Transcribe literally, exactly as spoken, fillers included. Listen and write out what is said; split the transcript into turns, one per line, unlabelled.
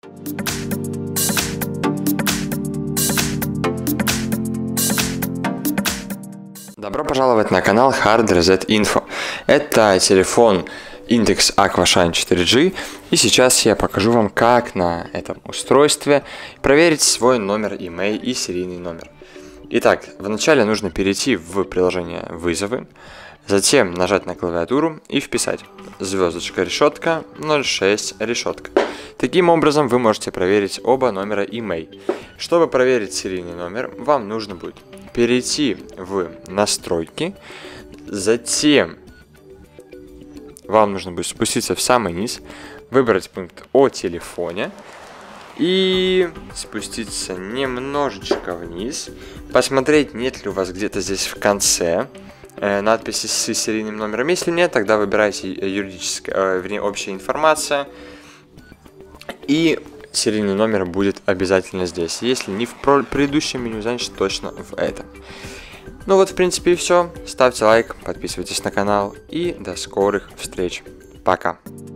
Добро пожаловать на канал Hard Reset Info. Это телефон Index Aquashine четыре джи, и сейчас я покажу вам, как на этом устройстве проверить свой номер имей и серийный номер. Итак, вначале нужно перейти в приложение «Вызовы», затем нажать на клавиатуру и вписать звездочка решетка ноль шесть решетка. Таким образом вы можете проверить оба номера имей. Чтобы проверить серийный номер, вам нужно будет перейти в настройки, затем вам нужно будет спуститься в самый низ, выбрать пункт о телефоне и спуститься немножечко вниз, посмотреть, нет ли у вас где-то здесь в конце э, надписи с серийным номером. Если нет, тогда выбирайте юридическая, э, вернее, общая информация, и серийный номер будет обязательно здесь. Если не в предыдущем меню, значит точно в этом. Ну вот, в принципе, и все. Ставьте лайк, подписывайтесь на канал и до скорых встреч. Пока.